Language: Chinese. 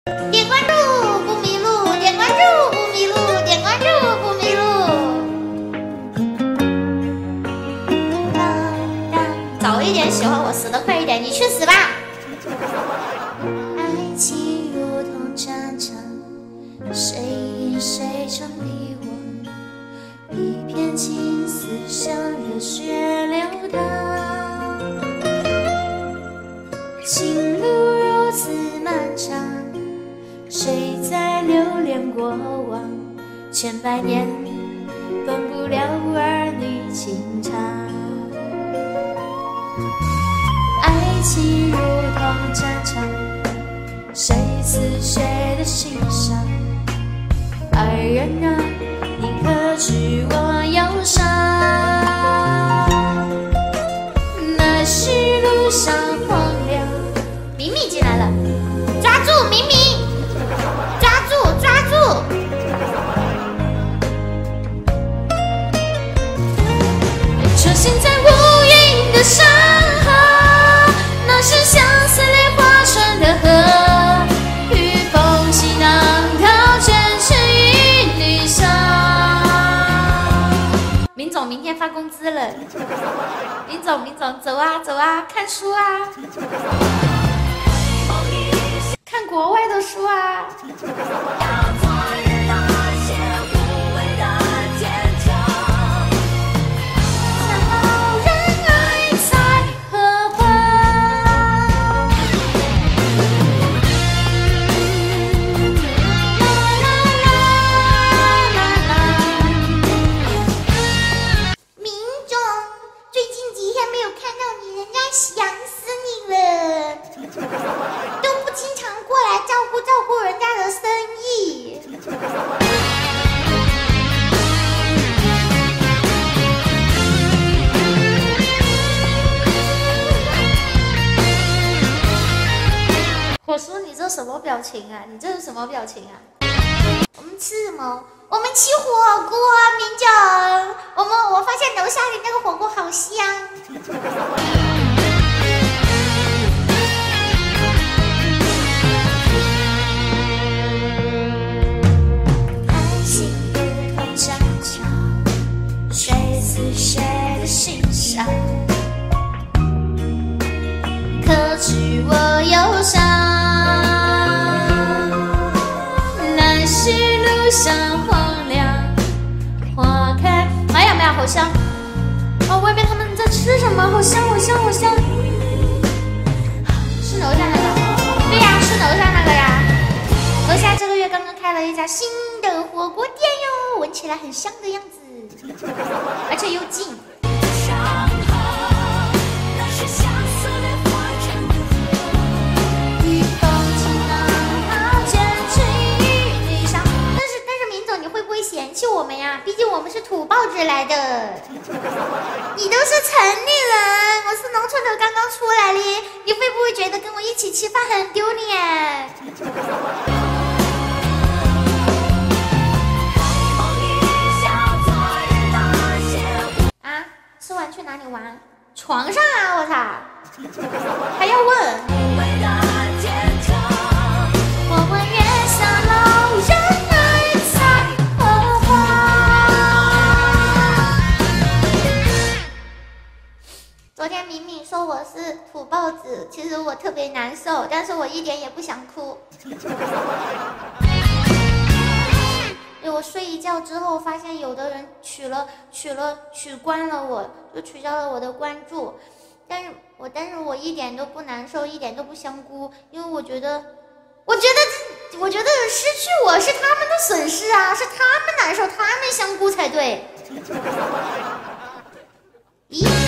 点关注不迷路，点关注不迷路，点关注不迷路。早一点喜欢我，死得快一点，你去死吧！爱情如同战场，谁赢谁成敌我，一片青丝像热血流淌。情路如此漫长，谁在留恋过往？千百年断不了儿女情长。爱情如同战场，谁死谁的心上？爱人啊，你可知我忧伤？那是路上荒凉。明明进来了，抓住明明！抓住！车行在无垠的山河，那是相思泪划船的河，与风起浪涛，卷成一缕沙。明总明天发工资了，明总走啊，看书啊，看国外的书啊。我说你这什么表情啊？你这是什么表情啊？我们吃什么？我们吃火锅，明总。我发现楼下的那个火锅好香。爱情如同战场，谁死谁的心上？可知我忧伤？像荒凉花开，妈呀妈呀，好香！哦，外面他们在吃什么？好香！是楼下那个？对呀，是楼下那个呀。楼下这个月刚刚开了一家新的火锅店哟，闻起来很香的样子，而且又近。嫌弃我们呀，毕竟我们是土包子来的。你都是城里人，我是农村的刚刚出来的，你会不会觉得跟我一起吃饭很丢脸？啊，吃完去哪里玩？床上啊，我操！还要问？我问月下老人。昨天明明说我是土包子，其实我特别难受，但是我一点也不想哭。因为我睡一觉之后，发现有的人取关了我，就取消了我的关注，但是我一点都不难受，一点都不香菇，因为我觉得失去我是他们的损失啊，是他们难受，他们香菇才对。咦？